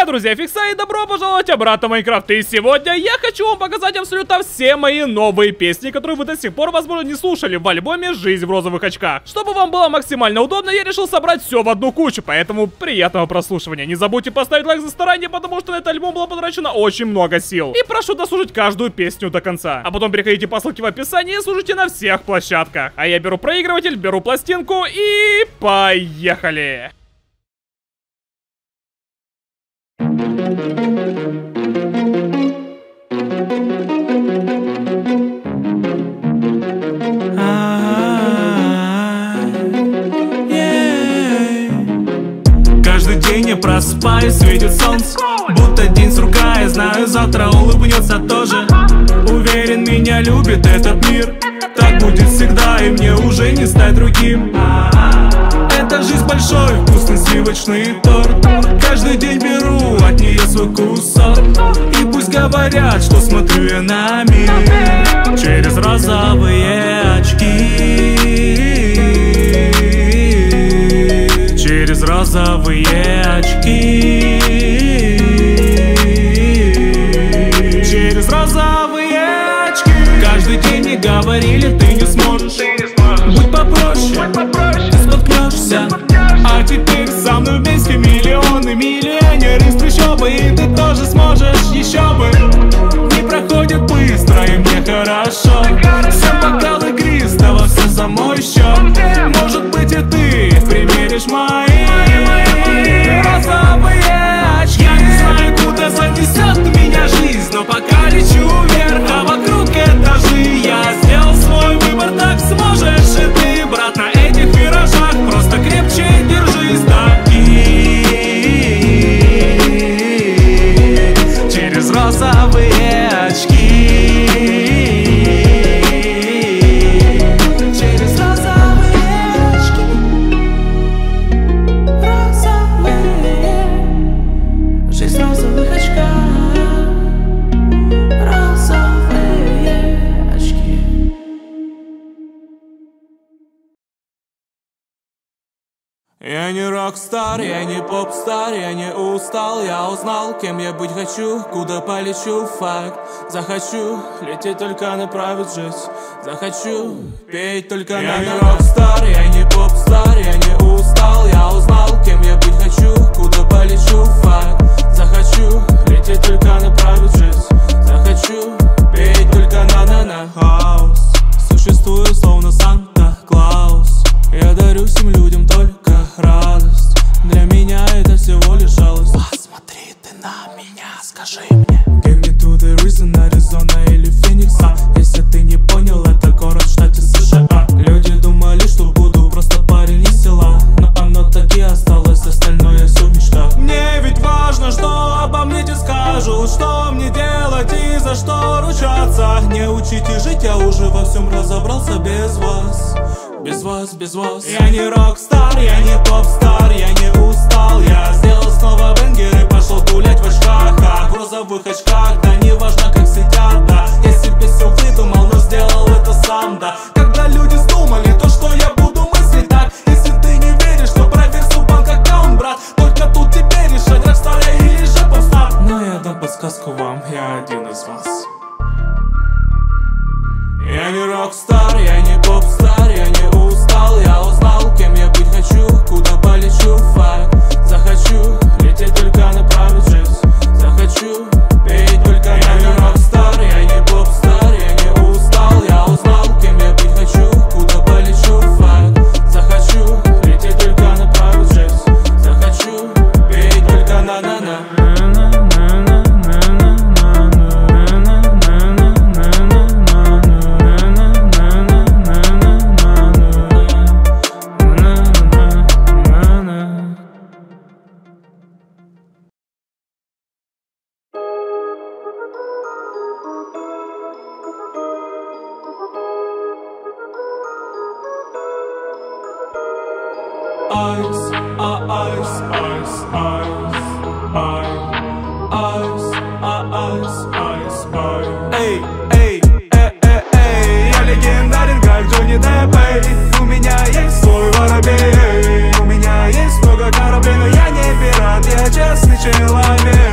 друзья, Фикса, и добро пожаловать обратно в Майнкрафт. И сегодня я хочу вам показать абсолютно все мои новые песни, которые вы до сих пор, возможно, не слушали в альбоме «Жизнь в розовых очках». Чтобы вам было максимально удобно, я решил собрать все в одну кучу, поэтому приятного прослушивания. Не забудьте поставить лайк за старание, потому что на этот альбом было потрачено очень много сил. И прошу дослушать каждую песню до конца. А потом переходите по ссылке в описании и слушайте на всех площадках. А я беру проигрыватель, беру пластинку и поехали! Каждый день я просыпаюсь, светит солнце, будто день сурка, я знаю, завтра улыбнется тоже. Уверен, меня любит этот мир, так будет всегда, и мне уже не стать другим. Это жизнь большой, вкусный сливочный торт. Каждый день беру от нее свой кусок. И пусть говорят, что смотрю я на мир через розовые очки. Через розовые очки. Через розовые очки. Каждый день мне говорили, ты не сможешь. Будь попроще, ты споткнешься. А теперь со мной вместе миллионы, миллионеры из трущобы. И ты тоже сможешь, еще бы. Не проходит быстро, и мне хорошо. Все бокалы игристого, все за мой счет. Может быть, и ты примеришь мои розовые очки. Я не знаю, куда занесет меня жизнь, но пока лечу вверх, а вокруг этажи. Я сделал свой выбор, так сможешь и ты, брат, на этих виражах. Просто крепче держись, такие через розовые очки. Через розовые очки. Розовые. Жизнь в розовых очках. Розовые очки. Я не рок-стар, я не поп-стар, я не устал, я узнал, кем я быть хочу, куда полечу, факт. Захочу лететь, только направить жизнь. Захочу петь только на. Я не рок-стар, я не поп-стар, я не устал, я узнал, кем я быть хочу, куда полечу, факт. Захочу лететь, только направить жизнь. Захочу петь только на хаус. Существую словно Санта-Клаус. Я дарю всем людям только радость. Для меня это всего лишь жалость. Посмотри ты на меня, скажи мне. Give me to the reason, Аризона или Феникс. Если ты не понял, это город в штате США. Люди думали, что буду просто парень из села, но оно так и осталось, остальное все мечта. Мне ведь важно, что обо мне те скажут, что мне делать и за что ручаться. Не учите жить, я уже во всем разобрался без вас. Без вас, без вас. Я не рок-стар, я не поп-стар, я не устал. Я сделал снова бенгер и пошел гулять в очках. В розовых очках, да не важно как сидят, да. Я себе все выдумал, но сделал это сам, да. Когда люди вздумали то, что я буду мыслить так. Если ты не веришь, то проверь свой банк-аккаунт, брат. Только тут тебе решать, рок-стар я или же поп-стар. Но я дам подсказку вам, я один из вас. Я не рок-стар, я не поп-стар, я не устал, я узнал, кем я быть хочу, куда полечу, факт. Захочу лететь, только направить жизнь. Захочу петь только на. Я не рок-стар, я не поп-стар, я не устал, я узнал, кем я быть хочу, куда полечу, факт. Захочу лететь, только направить жизнь. Захочу петь только на. Ice, ice, ice, ice, ice, ice, ice. Эй, эй, я легендарен, как Джонни Депп. У меня есть свой воробей, у меня есть много кораблей, но я не пират, я честный человек.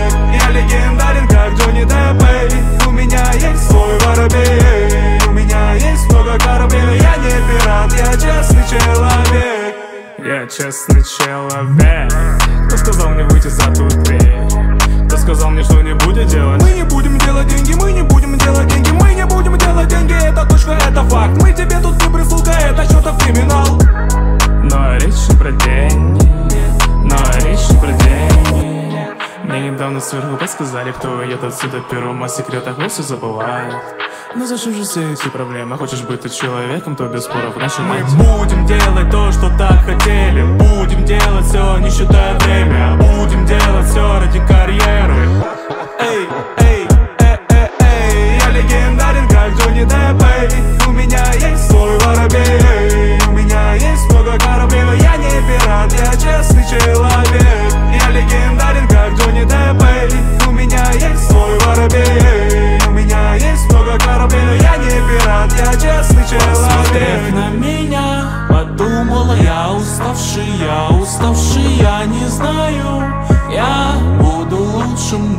Мне недавно сверху подсказали, кто идет отсюда первым, о секретах вовсе забывает. Но зачем же все эти проблемы? Хочешь быть ты человеком, то без споров начинать. Мы будем делать то, что так хотели. Будем делать все, не считая время. Будем делать все ради карьеры. Эй, эй, эй, я легендарен, как Джонни Депп. У меня есть свой воробей. У меня есть много кораблей, но я не пират, я честный человек. Я легендарен, как Джонни Депп. У меня есть свой воробей. У меня есть много кораблей, но я не пират, я честный человек. Посмотрев на меня, подумала, я уставший, я не знаю. Я буду лучшим,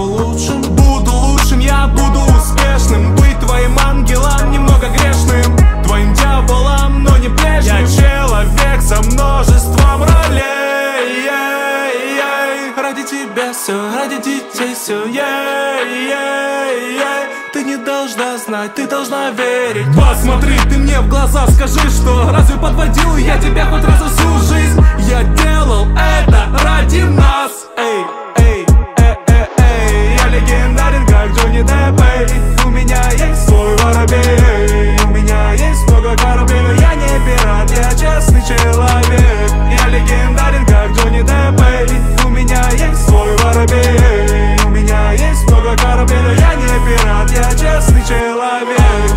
я буду успешным. Быть твоим ангелом, немного грешным, твоим дьяволом, но не прежним. Я человек со множеством ролей. Ради тебя все, ради детей все. Ты не должна знать, ты должна верить. Посмотри ты мне в глаза, скажи, что разве подводил я тебя хоть раз всю жизнь? Я делал это ради нас. Эй, эй, я легендарен, как Джонни Депп. У меня есть свой воробей. У меня есть много кораблей, но я не пират, я честный человек. Я легендарен, как Джонни Депп. У меня есть свой воробей. У меня есть много кораблей, но я не пират, я честный человек.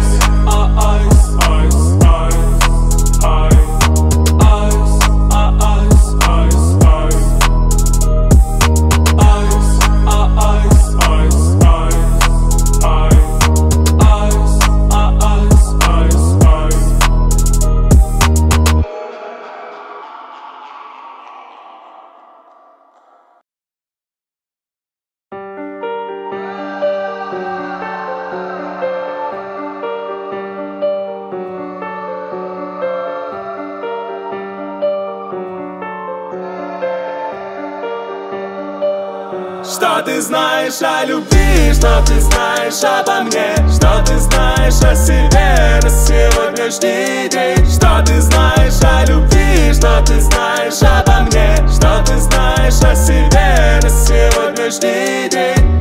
Что ты знаешь о любви, что ты знаешь обо мне, что ты знаешь о себе на сегодняшний день? Что ты знаешь о любви, что ты знаешь обо мне, что ты знаешь о себе на сегодняшний день?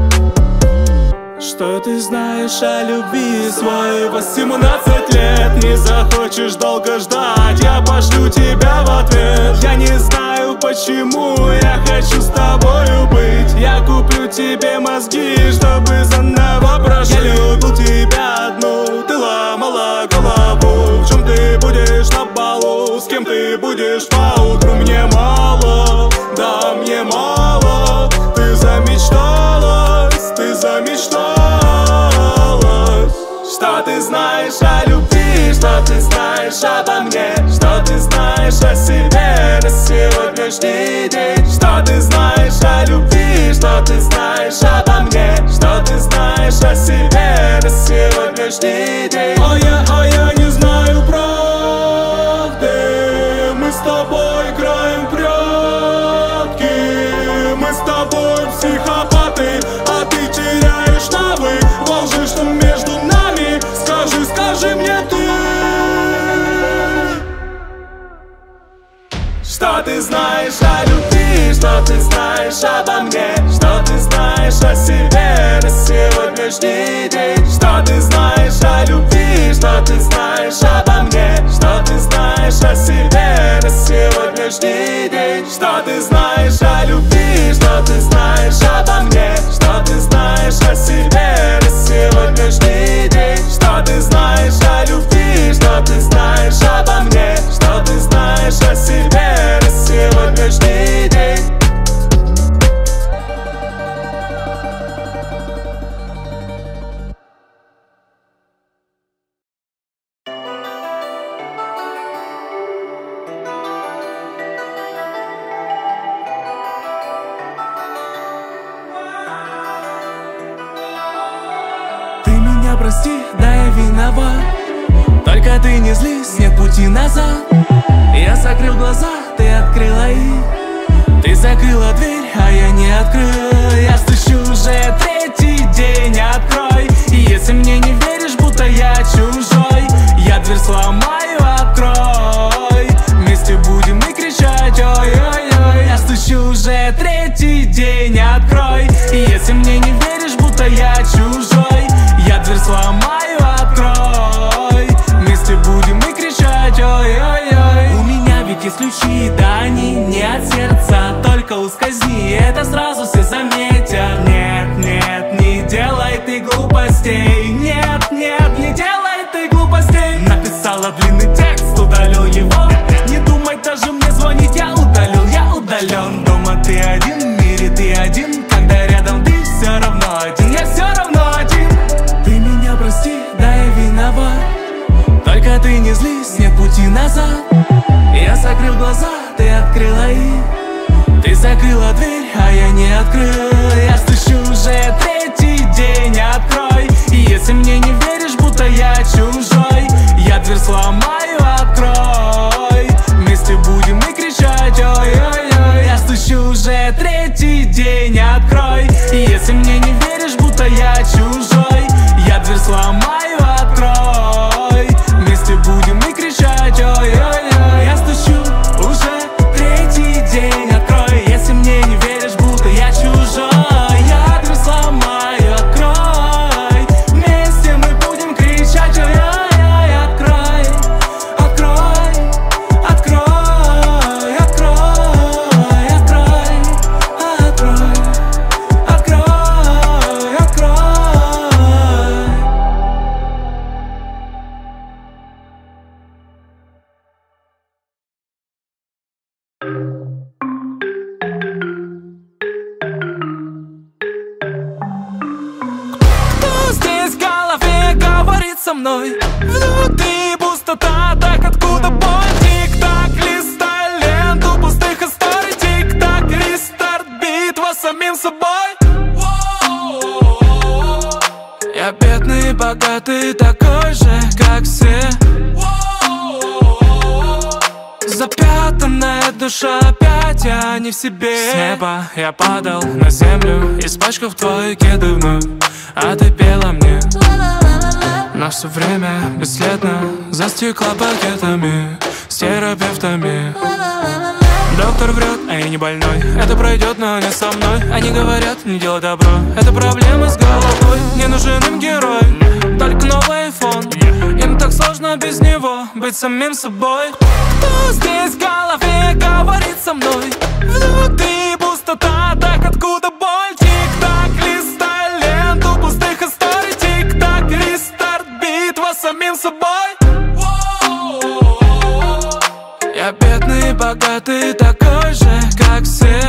Что ты знаешь о любви? Свои 18 лет не захочешь долго ждать, я пошлю тебя в ответ. Я не знаю почему, я хочу с тобою быть. Я куплю тебе мозги, чтобы заново прожить. Я любил тебя одну, ты ломала голову. В чем ты будешь на балу, с кем ты будешь поутру? Мне мало, да мне мало. Ты замечталась, ты замечталась. Что ты знаешь о любви, что ты знаешь обо мне, что ты знаешь о себе на сегодняшний день? Что ты знаешь о любви, что ты знаешь обо мне, что ты знаешь о себе на сегодняшний день? О, я не знаю правды, мы с тобой играем в прятки. Мы с тобой психопаты, а ты теряешь навык во лжи, что между нами. Скажи мне ты. Что ты знаешь о любви, что ты знаешь обо мне, что ты знаешь о себе на сегодняшний день? Что ты знаешь о любви, что ты знаешь обо мне, что ты знаешь о себе на сегодняшний день? Что ты знаешь о любви, что ты знаешь обо мне, что ты знаешь о себе на сегодняшний день? Что ты знаешь о любви, что ты знаешь обо мне, что ты знаешь о себе на сегодняшний день? Прости, да я виноват, только ты не злись, нет пути назад. Я закрыл глаза, ты открыла их. Ты закрыла дверь, а я не открыл. Я стучу уже третий день, открой. И если мне не веришь, будто я чужой, я дверь сломаю, открой. Вместе будем и кричать ой-ой-ой. Я стучу уже третий день. день открой. И если мне не веришь, будто я чужой, я дверь сломаю, открой. Вместе будем и кричать ой-ой-ой. У меня ведь есть ключи, да они не от сердца. Только ускользни, это сразу все заметят. Нет, нет, не делай ты глупостей. Нет, нет, не делай ты глупостей. Написала длинный текст, удалил его. Не думай даже мне звонить, я удалил, я удален. Дома ты один, в мире ты один. Когда рядом ты все равно один, я все равно один. Ты меня прости, да я виноват. Только ты не злись, нет пути назад. Я закрыл глаза, ты открыла их. Ты закрыла дверь, а я не открыл. Я стучу уже третий день, открой. И если мне не веришь, будто я чужой, я дверь сломаю, открой. Вместе будем и кричать ой-ой-ой. Я стучу уже третий день, открой. И если мне не веришь, будто я чужой, я дверь сломаю, открой. Вместе будем и кричать ой-ой-ой. Я стучу уже третий день, открой. Если мне не веришь, будто я чужой, я дверь сломаю, открой. Вместе мы будем кричать ой-ой-ой. Открой, открой, открой, открой, открой, открой, открой, открой. Кто здесь в голове говорит со мной? Внутри пустота, так откуда боль? Тик-так, листай ленту пустых историй. Тик-так, рестарт, битва с самим собой. Я бедный, богатый, такой же, как все. Запятанная душа опять, я не в себе. С неба я падал на землю, испачкав твои кеды вновь. А ты пела мне, но все время бесследно застекла пакетами с терапевтами. Доктор врет, а я не больной. Это пройдет, но не со мной. Они говорят, не делай добро. Это проблемы с головой. Не нужен им герой, только новый айфон. Им так сложно без него быть самим собой. Кто здесь в голове говорит со мной? Внутри пустота, так откуда боль? Тик-так, листай ленту пустых историй. Тик-так, рестарт, битва с самим собой. Я бедный, богатый, такой же, как все.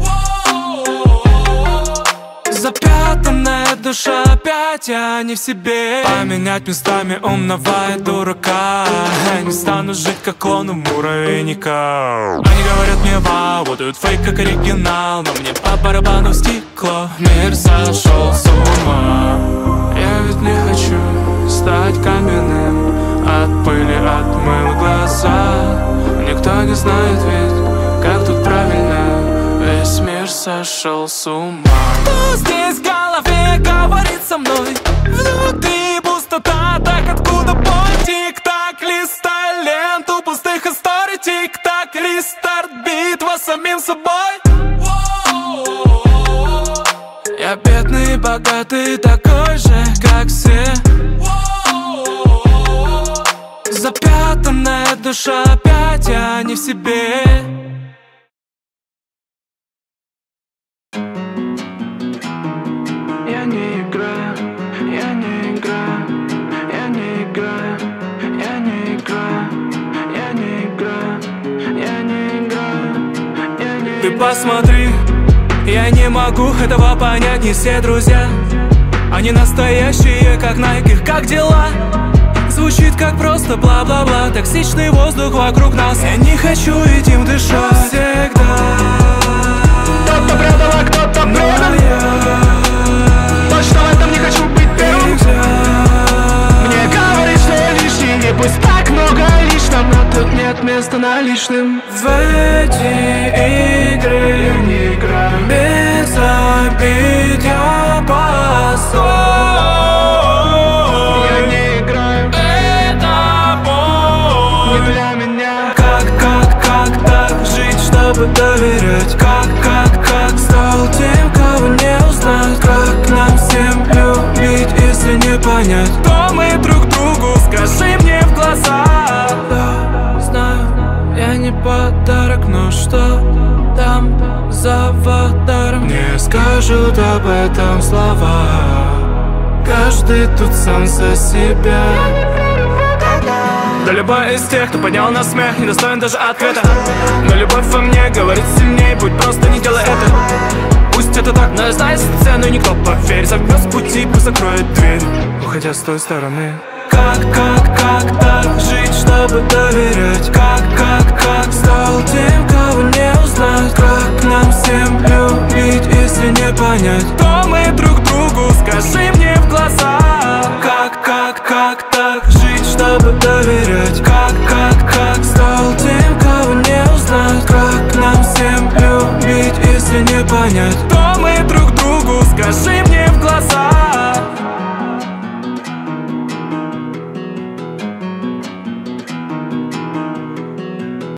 Запятанная душа опять, я не в себе. Поменять местами умного и дурака. Я не стану жить, как клон у муравейника. Они говорят мне вау, будут фейк как оригинал. Но мне по барабану стекло, мир сошел с ума. Я ведь не хочу стать каменным, от пыли отмыл глаза. Никто не знает ведь, как тут правильно. Весь мир сошел с ума. Кто здесь в голове говорит со мной? Внутри пустота, так откуда боль? Тик-так, листай ленту пустых историй. Тик-так, рестарт, битва с самим собой. Я бедный, богатый, такой же, как все. Запятанная душа опять, я не в себе. Я не играю, я не играю, я не играю, я не играю, я не играю, я не играю, я не играю. Ты посмотри, я не могу этого понять, не все друзья. Они настоящие, как Nike, их как дела? Звучит как просто бла-бла-бла. Токсичный воздух вокруг нас. Я не хочу этим дышать всегда. Кто-то предал, а кто-то предан. Точно в этом не хочу быть первым. Мне говорит, что я лишний. Не пусть так много лишнего, но тут нет места наличным. В эти игры я не играю. Без обид я постой. Как так жить, чтобы доверять? Как стал тем? скажут об этом слова. Каждый тут сам за себя. Да любой из тех, кто поднял на смех, не достоин даже ответа. Но любовь во мне говорит сильней, будь просто не делай это. Пусть это так, но я знаю цену, и никто, поверь, замет с пути, пусть закроет дверь, уходя с той стороны. Как так жить, чтобы доверять? Как стал тем, кого не узнать? Как нам всем любить, если не понять, кто мы друг другу, скажи мне в глаза. Как так жить, чтобы доверять? Как стал тем, кого не узнать? Как нам всем любить, если не понять, кто мы друг другу, скажи мне